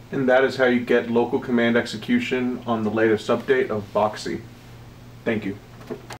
And that is how you get local command execution on the latest update of Boxy. Thank you.